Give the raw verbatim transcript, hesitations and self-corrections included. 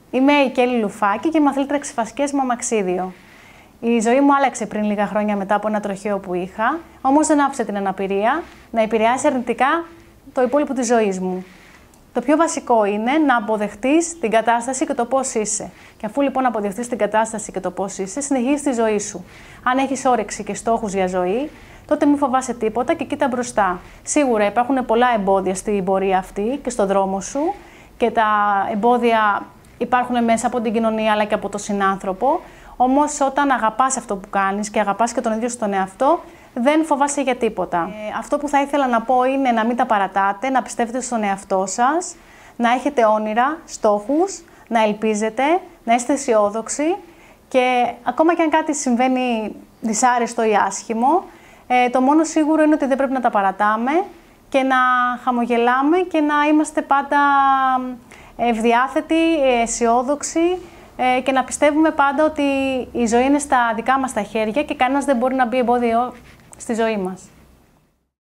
Είμαι η Κέλλη Λουφάκη και είμαι αθλήτρια ξεφασκίας με αμαξίδιο. Η ζωή μου άλλαξε πριν λίγα χρόνια μετά από ένα τροχαίο που είχα, όμως δεν άφησε την αναπηρία να επηρεάσει αρνητικά το υπόλοιπο της ζωής μου. Το πιο βασικό είναι να αποδεχτείς την κατάσταση και το πώς είσαι. Και αφού λοιπόν αποδεχτείς την κατάσταση και το πώς είσαι, συνεχίζεις τη ζωή σου. Αν έχεις όρεξη και στόχους για ζωή, τότε μην φοβάσαι τίποτα και κοίτα μπροστά. Σίγουρα υπάρχουν πολλά εμπόδια στην πορεία αυτή και στον δρόμο σου και τα εμπόδια υπάρχουν μέσα από την κοινωνία αλλά και από τον συνάνθρωπο. Όμως όταν αγαπάς αυτό που κάνεις και αγαπάς και τον ίδιο στον εαυτό, δεν φοβάσαι για τίποτα. Ε, αυτό που θα ήθελα να πω είναι να μην τα παρατάτε, να πιστεύετε στον εαυτό σας, να έχετε όνειρα, στόχους, να ελπίζετε, να είστε αισιόδοξοι και ακόμα και αν κάτι συμβαίνει δυσάρεστο ή άσχημο, ε, το μόνο σίγουρο είναι ότι δεν πρέπει να τα παρατάμε και να χαμογελάμε και να είμαστε πάντα ευδιάθετοι, αισιόδοξοι ε, και να πιστεύουμε πάντα ότι η ζωή είναι στα δικά μας τα χέρια και κανένας δεν μπορεί να μπει εμπόδιο στη ζωή μας.